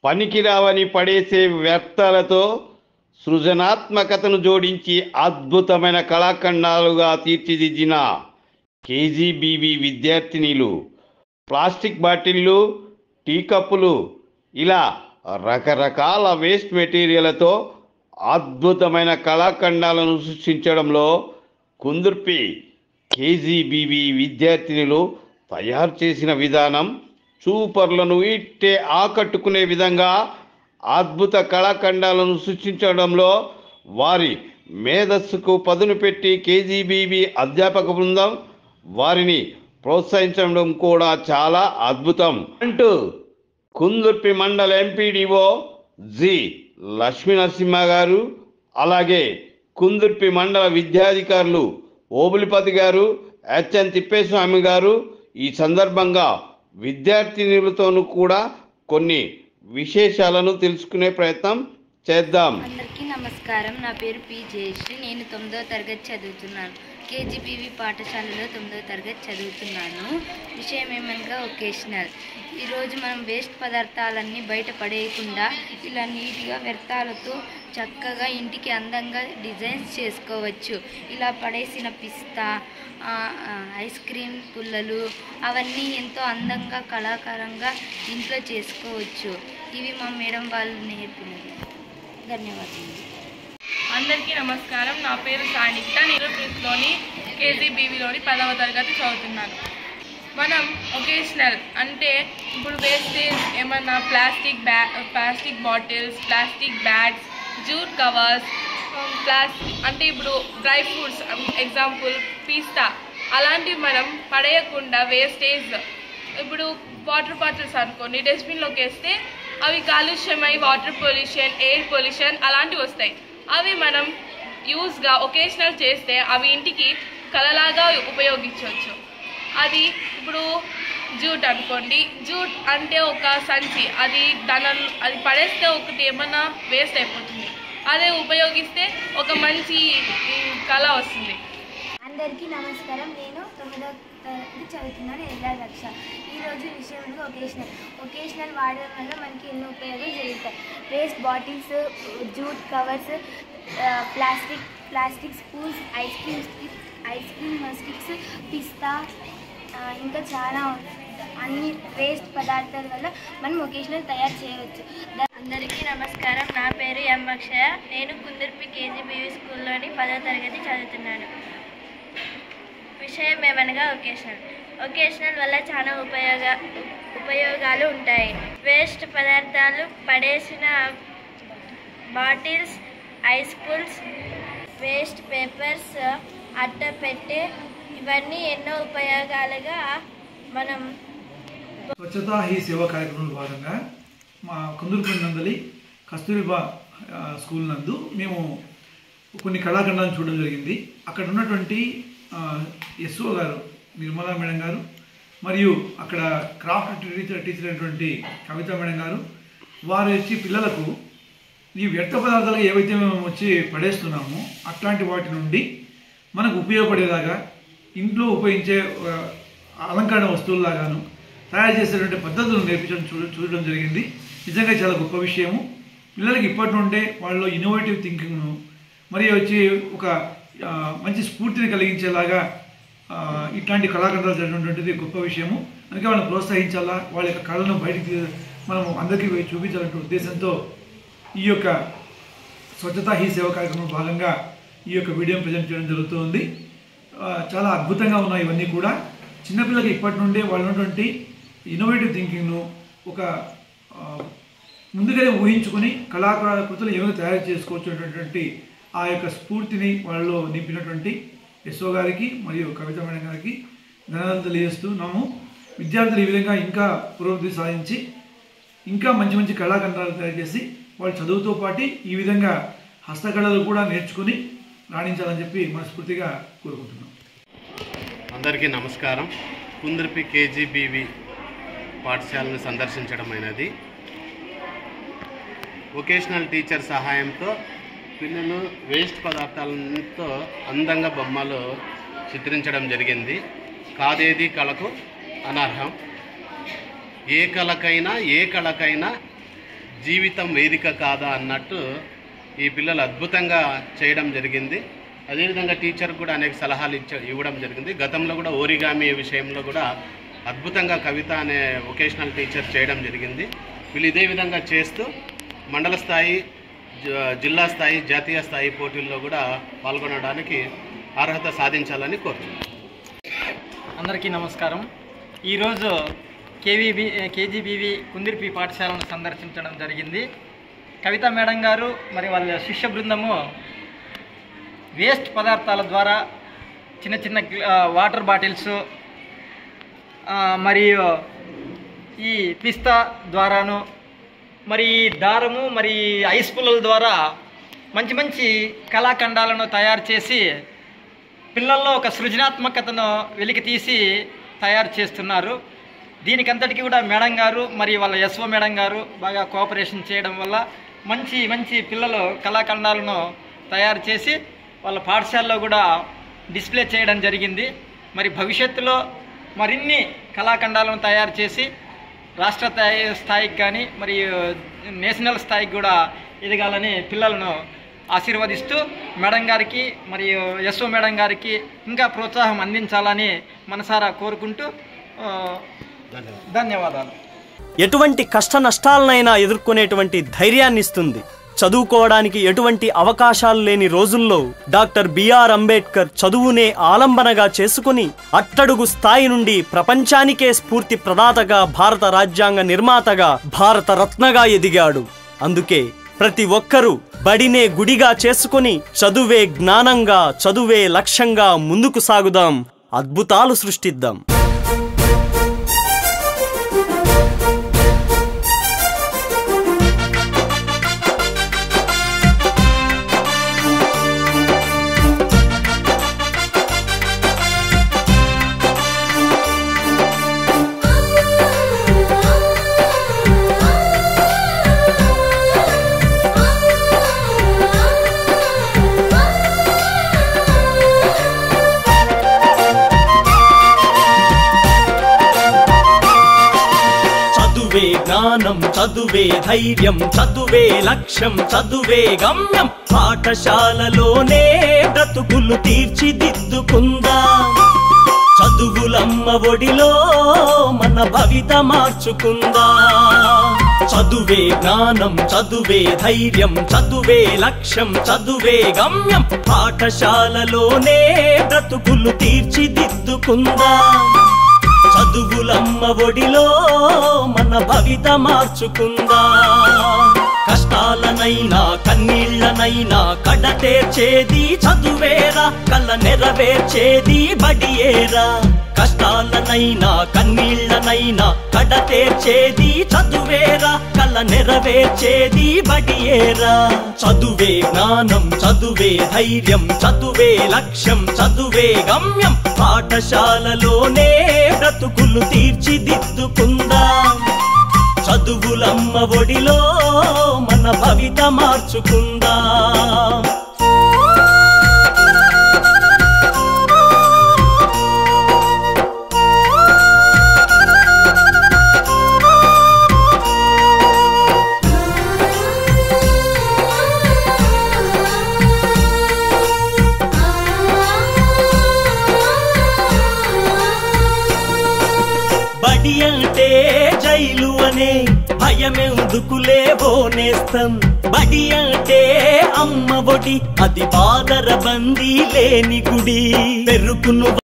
పనికిరావని పడేసే వ్యర్థాలతో సృజనాత్మకతను జోడించి అద్భుతమైన కళాఖండాలుగా తీర్చిదిద్దిన కేజీబీవీ విద్యార్థినిలు ప్లాస్టిక్ బాటిళ్ళు, టీ కప్పులు ఇలా రకరకాల వేస్ట్ మెటీరియల్తో అద్భుతమైన కళాఖండాలను సృష్టించడంలో కుందుర్పి కేజీబీవీ విద్యార్థినులు తయారు చేసిన విధానం చూపర్లను ఇట్టే ఆకట్టుకునే విధంగా అద్భుత కళాఖండాలను సృష్టించడంలో వారి మేధస్సుకు పదును పెట్టి కేజీబీవీ అధ్యాపక బృందం వారిని ప్రోత్సహించడం కూడా చాలా అద్భుతం అంటూ కుందుర్పి మండల ఎంపీడీఓ జి లక్ష్మీ నరసింహ గారు, అలాగే కుందుర్పి మండల విద్యాధికారులు ఓబులిపతి గారు, హెచ్ఎన్ తిప్పేస్వామి గారు ఈ సందర్భంగా విద్యార్థినులతోనూ కూడా కొన్ని విశేషాలను తెలుసుకునే ప్రయత్నం చేద్దాం. అందరికీ నమస్కారం. నా పేరు పి జయశ్రీ. నేను 9వ తరగతి చదువుతున్నాను. కేజీబీవీ పాఠశాలలో 9వ తరగతి చదువుతున్నాను. విషయం ఏమనగా ఒకేషనల్. ఈరోజు మనం వేస్ట్ పదార్థాలన్నీ బయట పడేయకుండా ఇలా నీట్గా వ్యర్థాలతో చక్కగా ఇంటికి అందంగా డిజైన్స్ చేసుకోవచ్చు. ఇలా పడేసిన పిస్తా, ఐస్ క్రీమ్ పుల్లలు అవన్నీ ఎంతో అందంగా కళాకారంగా ఇంట్లో చేసుకోవచ్చు. ఇవి మా మేడం వాళ్ళు నేర్పినవి. ధన్యవాదాలు. అందరికీ నమస్కారం. నా పేరు సానిక్త. నేను ప్రిస్లోని కేజీబీవీలోని 10వ తరగతి చదువుతున్నాను. మనం ఒకేషనల్ అంటే ఇప్పుడు వేస్టేజ్ ఏమన్నా plastic bottles, plastic bags, jute covers, అంటే ఇప్పుడు డ్రై ఫ్రూట్స్ ఎగ్జాంపుల్ పిస్తా అలాంటివి మనం పడేయకుండా వేస్టేజ్ ఇప్పుడు వాటర్ బాటిల్స్ అనుకోండి డస్ట్బిన్లోకి వేస్తే అవి కాలుష్యమై వాటర్ పొల్యూషన్, ఎయిర్ పొల్యూషన్ అలాంటివి వస్తాయి. అవి మనం యూజ్గా ఒకేషనల్ చేస్తే అవి ఇంటికి కళలాగా ఉపయోగించవచ్చు. అది ఇప్పుడు జూట్ అనుకోండి, జూట్ అంటే ఒక సంచి, అది పడేస్తే ఒకటి ఏమన్నా వేస్ట్ అయిపోతుంది. అదే ఉపయోగిస్తే ఒక మంచి కళ వస్తుంది. అందరికీ నమస్కారం. నేను 9వ తరగతి చదువుతున్నాను. ఎల్లా లక్ష. ఈరోజు విషయం ఒకేషనల్ వాడడం వల్ల మనకి ఎన్నో ఉపయోగాలు జరుగుతాయి. Waste bottles, jute covers, plastic spoons, ice cream sticks, పిస్తా, ఇంకా చాలా అన్ని వేస్ట్ పదార్థాల వల్ల మనం ఒకేషనల్ తయారు చేయవచ్చు. అందరికీ నమస్కారం. నా పేరు ఎం అక్షయ. నేను కుందుర్పి కేజీబీవీ స్కూల్లోని 10వ తరగతి చదువుతున్నాను. విషయం ఏమనగా ఒకేషనల్ వల్ల చాలా ఉపయోగాలు ఉంటాయి. వేస్ట్ పదార్థాలు, పడేసిన బాటిల్స్, ఐస్ పుల్స్, వేస్ట్ పేపర్స్, అట్టపెట్టె ఇవన్నీ ఎన్నో ఉపయోగాలుగా మనం స్వచ్ఛతా హీ సేవా కార్యక్రమంలో భాగంగా మా కుందుర్పి నందలి కస్తూరిబా స్కూల్ నందు మేము కొన్ని కళాఖండాలను చూడడం జరిగింది. అక్కడ ఉన్నటువంటి ఎస్ఓ గారు నిర్మలా మేడం గారు మరియు అక్కడ క్రాఫ్ట్ టీచర్ అయినటువంటి కవిత మేడం గారు వారు వచ్చి పిల్లలకు ఈ వ్యర్థ పదార్థాలు ఏవైతే మేము వచ్చి పడేస్తున్నామో అట్లాంటి వాటి నుండి మనకు ఉపయోగపడేలాగా ఇంట్లో ఉపయోగించే అలంకరణ వస్తువుల్లాగాను తయారు చేసేటువంటి పద్ధతులను నేర్పించడం చూడడం జరిగింది. నిజంగా చాలా గొప్ప విషయము. పిల్లలకి ఇప్పటి నుండే వాళ్ళలో ఇన్నోవేటివ్ థింకింగ్ను మరియు వచ్చి ఒక మంచి స్ఫూర్తిని కలిగించేలాగా ఇట్లాంటి కళాఖండాలు జరిగినటువంటిది గొప్ప విషయము. అందుకే వాళ్ళని ప్రోత్సహించాలా, వాళ్ళ యొక్క కళను బయటికి మనం అందరికీ చూపించాలనే ఉద్దేశంతో ఈ యొక్క స్వచ్ఛతా హీ సేవ కార్యక్రమంలో భాగంగా ఈ యొక్క వీడియోని ప్రజెంట్ చేయడం జరుగుతుంది. చాలా అద్భుతంగా ఉన్నాయి ఇవన్నీ కూడా. చిన్నపిల్లలకి ఇప్పటి నుండే వాళ్ళు ఉన్నటువంటి ఇన్నోవేటివ్ థింకింగ్ను ఒక ముందుగానే ఊహించుకొని కళాకృతులు ఏమైనా తయారు చేసుకోవచ్చు అనేటువంటి ఆ యొక్క స్ఫూర్తిని వాళ్ళలో నింపినటువంటి ఎస్ఓ గారికి మరియు కవిత మేడం గారికి ధన్యవాదాలు తెలియజేస్తున్నాము. విద్యార్థులు ఈ విధంగా ఇంకా పురోగతి సాధించి ఇంకా మంచి మంచి కళాఖండాలు తయారు చేసి వాళ్ళ చదువుతో పాటు ఈ విధంగా హస్తకళలు కూడా నేర్చుకుని రాణించాలని చెప్పి మనస్ఫూర్తిగా కోరుకుంటున్నాం. అందరికీ నమస్కారం. కుందుర్పి కేజీబీవీ పాఠశాలను సందర్శించడం అయినది. వొకేషనల్ టీచర్ సహాయంతో పిల్లలు వేస్ట్ పదార్థాలతో అందంగా బొమ్మలు చిత్రించడం జరిగింది. కాదేది కళకు అనర్హం. ఏ కళకైనా జీవితం వేదిక కాదా అన్నట్టు ఈ పిల్లలు అద్భుతంగా చేయడం జరిగింది. అదేవిధంగా టీచర్ కూడా అనేక సలహాలు ఇవ్వడం జరిగింది. గతంలో కూడా ఓరిగామి విషయంలో కూడా అద్భుతంగా కవిత అనే వొకేషనల్ టీచర్ చేయడం జరిగింది. వీళ్ళు ఇదే విధంగా చేస్తూ మండల స్థాయి, జిల్లా స్థాయి, జాతీయ స్థాయి పోటీల్లో కూడా పాల్గొనడానికి అర్హత సాధించాలని కోరుతున్నాను. అందరికీ నమస్కారం. ఈరోజు కేజీబీవీ కుందిర్పి పాఠశాలను సందర్శించడం జరిగింది. కవిత మేడం గారు మరి వాళ్ళ శిష్య బృందము వేస్ట్ పదార్థాల ద్వారా చిన్న చిన్న వాటర్ బాటిల్స్ మరియు ఈ పిస్తా ద్వారాను మరి దారము మరి ఐస్ పుల్లల ద్వారా మంచి మంచి కళాఖండాలను తయారు చేసి పిల్లల్లో ఒక సృజనాత్మకతను వెలికి తీసి తయారు చేస్తున్నారు. దీనికంతటికీ కూడా మేడం గారు మరి వాళ్ళ ఎస్ఓ మేడం గారు బాగా కోఆపరేషన్ చేయడం వల్ల మంచి మంచి పిల్లలు కళాఖండాలను తయారు చేసి వాళ్ళ పాఠశాలలో కూడా డిస్ప్లే చేయడం జరిగింది. మరి భవిష్యత్తులో మరిన్ని కళాఖండాలను తయారు చేసి రాష్ట్ర స్థాయికి కానీ మరి నేషనల్ స్థాయికి కూడా ఎదగాలని పిల్లలను ఆశీర్వదిస్తూ మేడం గారికి మరియు ఎస్ఓ మేడం గారికి ఇంకా ప్రోత్సాహం అందించాలని మనసారా కోరుకుంటూ ధన్యవాదాలు. ఎటువంటి కష్ట నష్టాలనైనా ఎదుర్కొనేటువంటి ధైర్యాన్ని ఇస్తుంది. చదువుకోవడానికి ఎటువంటి అవకాశాలు లేని రోజుల్లో డాక్టర్ బిఆర్ అంబేద్కర్ చదువునే ఆలంబనగా చేసుకుని అట్టడుగు స్థాయి నుండి ప్రపంచానికే స్ఫూర్తి ప్రదాతగా, భారత రాజ్యాంగ నిర్మాతగా, భారత రత్నగా ఎదిగాడు. అందుకే ప్రతి ఒక్కరూ బడినే గుడిగా చేసుకుని చదువే జ్ఞానంగా, చదువే లక్ష్యంగా ముందుకు సాగుదాం, అద్భుతాలు సృష్టిద్దాం. జ్ఞానం చదువే ధైర్యం, చదువే లక్ష్యం, చదువే గమ్యం. పాఠశాలలోనే బ్రతుకులు తీర్చిదిద్దుకుందాం. చదువులమ్మ ఒడిలో మన భవిత మార్చుకుందాం. చదువే జ్ఞానం, చదువే ధైర్యం, చదువే లక్ష్యం, చదువే గమ్యం. పాఠశాలలోనే బ్రతుకులు తీర్చిదిద్దుకుందాం. చదువులమ్మ ఒడిలో మన భవిత మార్చుకుందాం. కష్టాలనైనా కన్నీళ్లనైనా కడతేర్చేది చదువేరా, కల నెరవేర్చేది బడియేరా. కష్టాలనైనా కన్నీళ్లనైనా కడతేర్చేది చదువేరా, కల నెరవేర్చేది బడియేరా. చదువే జ్ఞానం, చదువే ధైర్యం, చదువే లక్ష్యం, చదువే గమ్యం. పాఠశాలలోనే బ్రతుకులు తీర్చిదిద్దుకుందాం. చదువులమ్మ ఒడిలో మన భవిత మార్చుకుందాం. బడి అంటే జైలు అనే భయమెందుకులే బోనేస్తం. బడి అంటే అమ్మ ఒడి, అది బాదర బందీ లేని గుడి. పెరుగును